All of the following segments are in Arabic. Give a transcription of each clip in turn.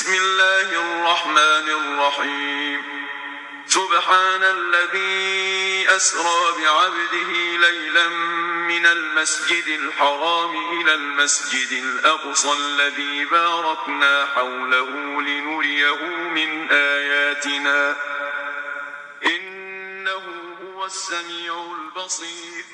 بسم الله الرحمن الرحيم. سبحان الذي أسرى بعبده ليلا من المسجد الحرام إلى المسجد الأقصى الذي باركنا حوله لنريه من آياتنا إنه هو السميع البصير.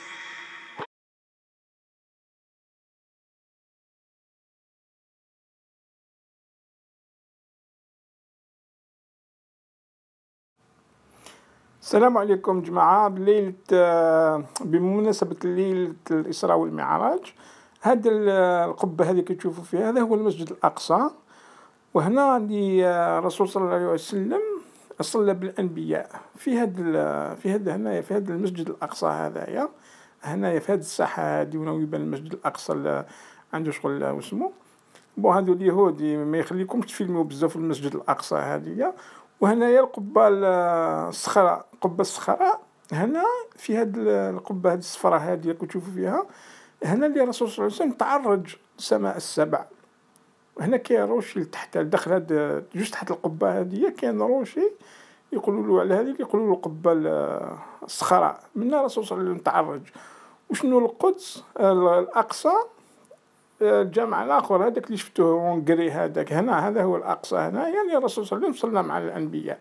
السلام عليكم جماعة. بمناسبة ليلة الإسراء والمعراج، هذا القبة هذه كتشوفوا فيها هذا هو المسجد الأقصى، وهنا اللي الرسول صلى الله عليه وسلم صلى بالأنبياء في هذا المسجد الأقصى هذايا هنايا في هذه الساحة هذه، ونويبان المسجد الأقصى اللي عنده شغل واسمو هذو اليهود ما يخليكمش تفيلموا بزاف في المسجد الأقصى هذه. وهنايا القبة الصخرة، قبة الصخرة هنا في هاد القبة هاد الصفرة هذه كتشوفوا فيها هنا اللي الرسول صلى الله عليه وسلم تعرج سماء السبع. هنا كاين روشي لتحت داخل هاد جوست تحت القبة هذه كاين روشي يقولوا له على هذه يقولوا له القبة الصخرة، منها الرسول صلى الله عليه وسلم تعرج. وشنو القدس الأقصى الجامع الآخر هذاك اللي شفتوه ونقري هذاك هنا هذا هو الأقصى هنا، يعني الرسول صلى الله عليه وسلم صلى مع الأنبياء.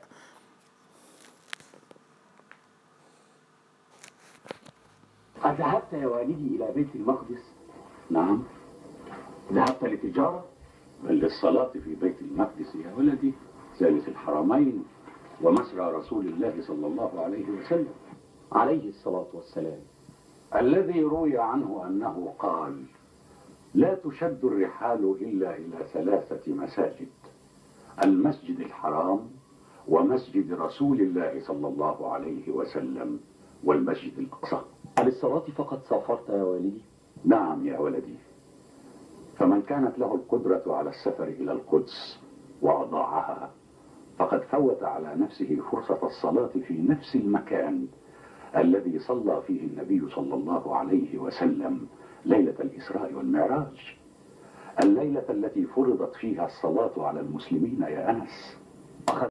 أذهبت يا والدي إلى بيت المقدس؟ نعم. ذهبت لتجارة؟ بل للصلاة في بيت المقدس يا ولدي، ثالث الحرمين ومسرى رسول الله صلى الله عليه وسلم عليه الصلاة والسلام، الذي روي عنه أنه قال: لا تشد الرحال إلا إلى ثلاثة مساجد: المسجد الحرام، ومسجد رسول الله صلى الله عليه وسلم، والمسجد الأقصى. للصلاة فقط سافرت يا والدي؟ نعم يا ولدي، فمن كانت له القدرة على السفر إلى القدس وأضاعها فقد فوت على نفسه فرصة الصلاة في نفس المكان الذي صلى فيه النبي صلى الله عليه وسلم ليلة الإسراء والمعراج، الليلة التي فرضت فيها الصلاة على المسلمين يا أنس.